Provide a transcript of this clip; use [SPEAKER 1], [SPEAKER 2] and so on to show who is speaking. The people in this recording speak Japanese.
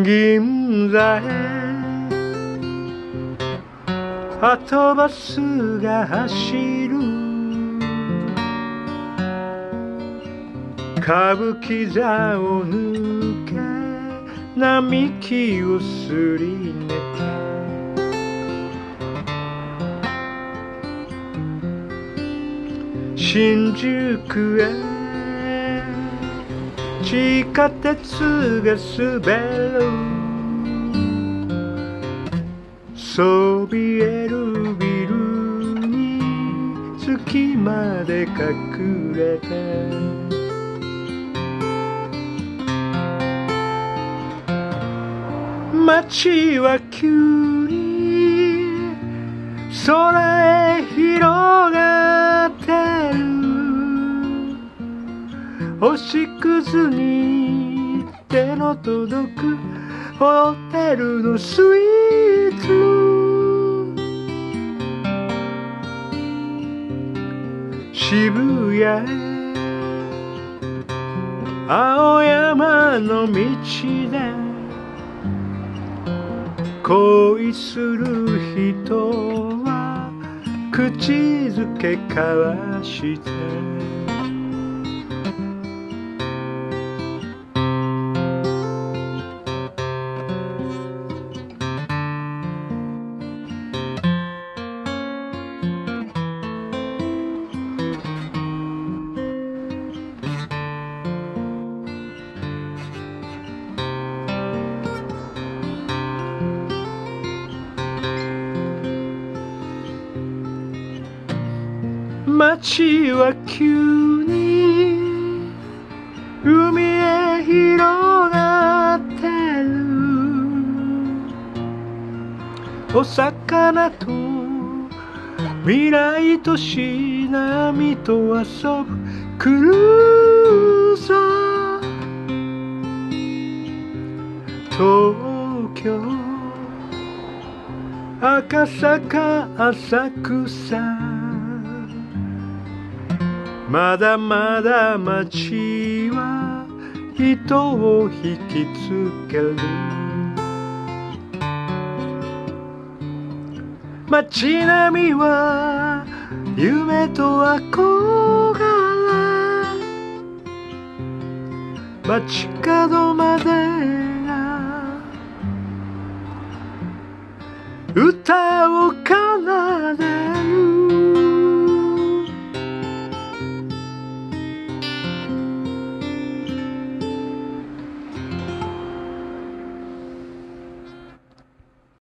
[SPEAKER 1] 銀座へはとバスが走る歌舞伎座を抜け並木をすり抜け新宿へ地下鉄が滑るそびえるビルに月まで隠れて街は急に空へ広がってる星屑に手の届くホテルのスイーツ渋谷へ青山の道で恋する人は口づけ交わして街は急に海へ広がってるお魚と未来とし波と遊ぶクルーザー東京赤坂浅草まだまだ街は人を引きつける街並みは夢と憧れ街角までが歌を